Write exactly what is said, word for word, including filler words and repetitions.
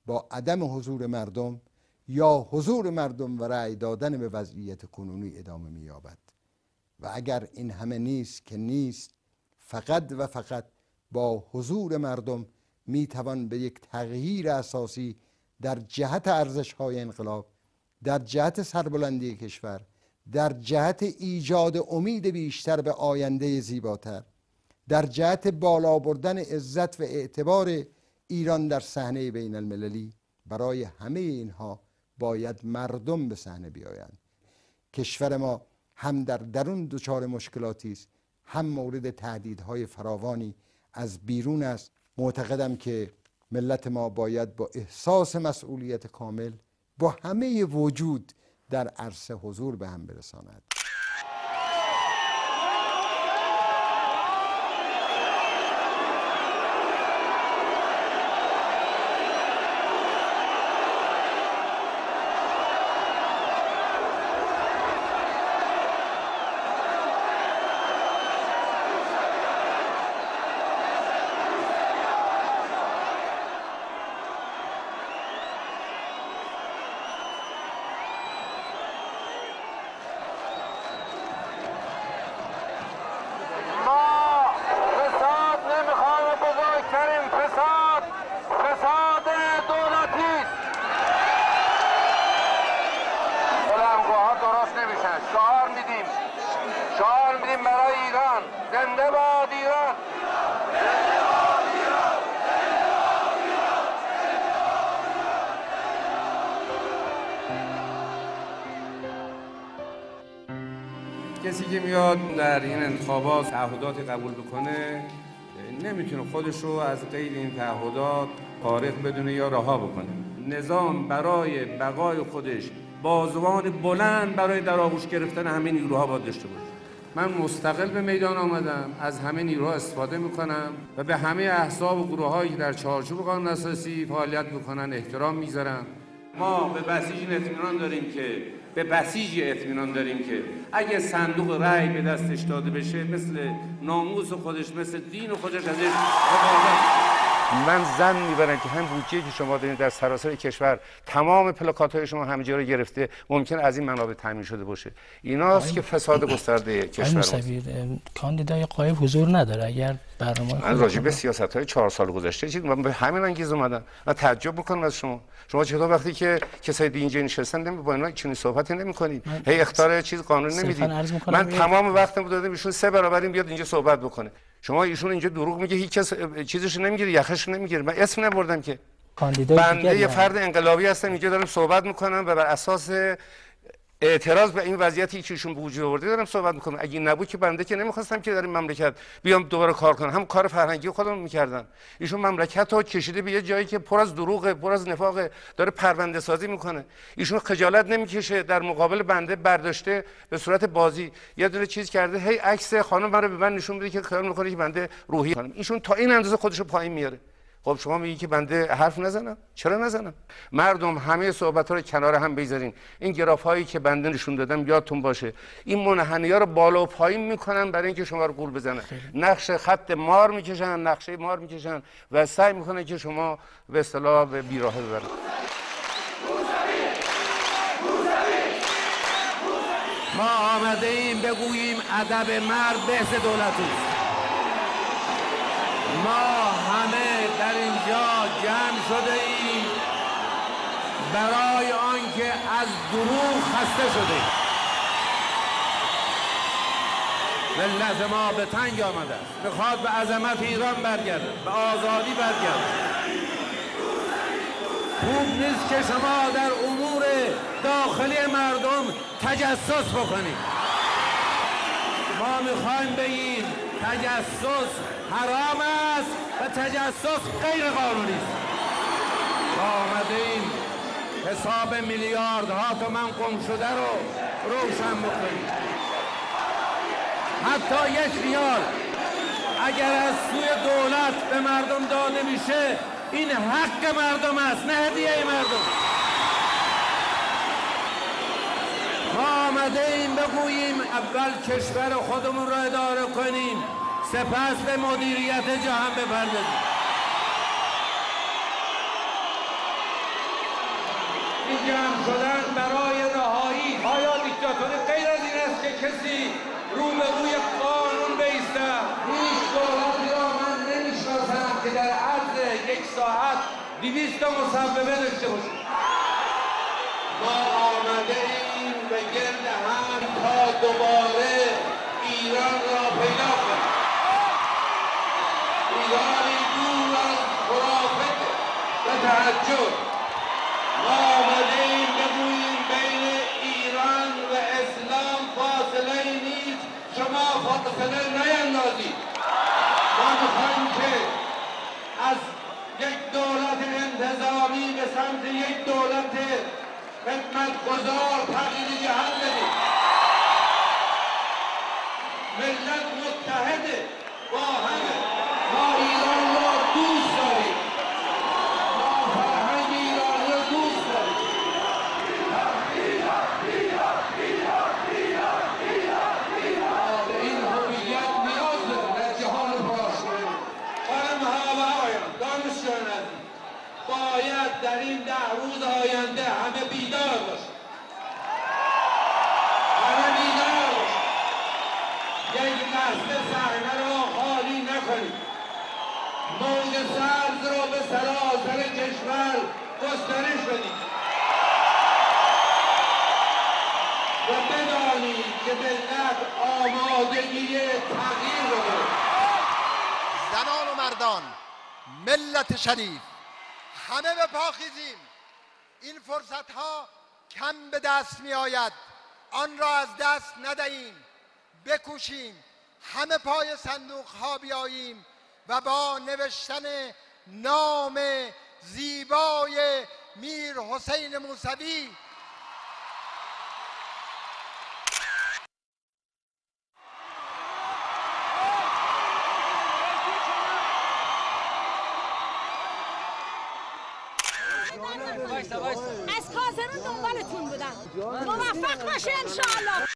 با عدم حضور مردم یا حضور مردم و رأی دادن به وضعیت کنونی ادامه می‌یابد. و اگر این همه نیست که نیست، فقط و فقط با حضور مردم میتوان به یک تغییر اساسی در جهت ارزش‌های انقلاب، در جهت سربلندی کشور، در جهت ایجاد امید بیشتر به آینده زیباتر، در جهت بالا بردن عزت و اعتبار ایران در صحنه بین المللی. برای همه اینها باید مردم به صحنه بیایند. کشور ما هم در درون دچار مشکلاتی است، هم مورد تهدیدهای فراوانی از بیرون است. معتقدم که ملت ما باید با احساس مسئولیت کامل با همه وجود در عرصه حضور به هم برساند. کسی که میاد در این انتخابات تعهداتی قبول بکنه نمیتونه خودش رو از قید این تعهدات فارغ بدونه یا رها بکنه. نظام برای بقای خودش بازوان بلند برای در آغوش گرفتن همه نیروها باید داشته باشه. من مستقل به میدان آمدم، از همه نیروها استفاده میکنم و به همه احزاب و گروهایی که در چارچوب قانون اساسی فعالیت میکنن احترام میذارم. ما به بسیج اطمینان داریم که به بسیج اطمینان داریم که اگه صندوق رأی به دستش داده بشه مثل ناموس خودش، مثل دین خودش ازش حفاظت. من زن میبرم که هم بودجه‌ای که شما دارید در سراسر کشور تمام پلاکات‌های شما همه جا رو گرفته، ممکن از این منابع تامین شده باشه. ایناست که فساد گسترده کشور است. کاندیدای غایب حضور نداره. اگر برنامه من راجع به سیاست‌های چهار سال گذشته چیز من به همین انگیز اومدم. من تعجب می‌کنم از شما. شما چطور وقتی که کسای دیگه اینجا نشستن نمی با اینا چنین صحبتی نمی‌کنید؟ هی اختیار چیز قانون نمیدید. من تمام وقتم دادم ایشون سه برابر این بیاد اینجا صحبت بکنه. شما ایشون اینجا دروغ میگه، هیچ کس چیزش نمیگیره، یخش نمیگیره. من اسم نبردم که بنده یه فرد انقلابی هستم، اینجا دارم صحبت میکنم و بر اساس اعتراض به این وضعیتی که ایشون به وجود آورده دارم صحبت میکنم. اگه این نبود که بنده که نمیخواستم که در این مملکت بیام دوباره کار کنم، هم کار فرهنگی خودم میکردم. ایشون مملکت رو کشیده به یه جایی که پر از دروغه، پر از نفاقه، داره پرونده سازی میکنه. ایشون خجالت نمیکشه در مقابل بنده برداشته به صورت بازی یه دونه چیز کرده، هی عکس خانم من رو به من نشون بده که خیال میکنه که بنده روحی کنم. ایشون تا این اندازه خودش رو پایین میاره. خب شما میگی که بنده حرف نزنم؟ چرا نزنم؟ مردم همه صحبت‌ها رو کنار هم بذارین. این گراف‌هایی که بنده نشون دادم یادتون باشه. این منحنی‌ها رو بالا و پایین میکنن برای اینکه شما رو گول بزنن. نقش خط مار میکشن، نقشه مار میکشن و سعی میکنن که شما به اصطلاح به بیراهه ببرن. ما آمده ایم بگوییم ادب مرد بهز دولتی. ما همه در اینجا جمع شده ایم برای آنکه از دروغ خسته شده. ملت ما به تنگ آمده است، میخواد به عظمت ایران برگرده، به آزادی برگرده. خوب نیست که شما در امور داخلی مردم تجسس بکنید. ما میخوایم بگیم تجسس حرام است و تجسس غیر قانونی است. ما آمده ایم حساب میلیاردها تومان گم شده رو روشن بکنیم. حتی یک ریال اگر از سوی دولت به مردم داده میشه این حق مردم است، نه هدیه مردم. ما آمده ایم بگوییم اول کشور خودمون را اداره کنیم، سپس به مدیریت جهان بپردازیم. این جمع شدن برای رهایی. آیا دیکتاتوری غیر از این است که کسی رو به روی قانون بایستد؟ هیچ دولتی را من نمیشناسم که در عرض یک ساعت دویست تا مصوبه داشته باشه. ما آمده ایم به گرد هم تا دوباره ایران را پیدا کنیم. ایرانی دور از خرافات و تعجب. ما آمده ایم بگوییم بین ایران و اسلام فاصله نیست، شما فاصله نیندازید. ما میخواهیم که از یک دولت انتظامی به سمت یک دولت خدمتگزار تغییر جهت بدیم. ملت متحده با همه. ما ایران را دوست داریم. ما فرهنگ ایران را دوست داریم. این هویت نیاز داریم در جهان پرآشوب. خانم‌ها و آقایان، دانشجویان عزیز، باید در این ده روز آینده همه بیدار باشیم. همه بیدار باشیم. یک لحظه صحنه را خالی نکنیم. موج سبز را به سراسر کشور گسترش بدیم و بدانیم که ملت آمادگی تغییر رو دارد. زنان و مردان، ملت شریف، همه به پا خیزیم. این فرصت ها کم به دست می آید، آن را از دست ندهیم. بکوشیم همه پای صندوق ها بیاییم و با نوشتن نام زیبای میر حسین موسوی از حاضران دنبالتون بودم. موفق باشه انشاءالله.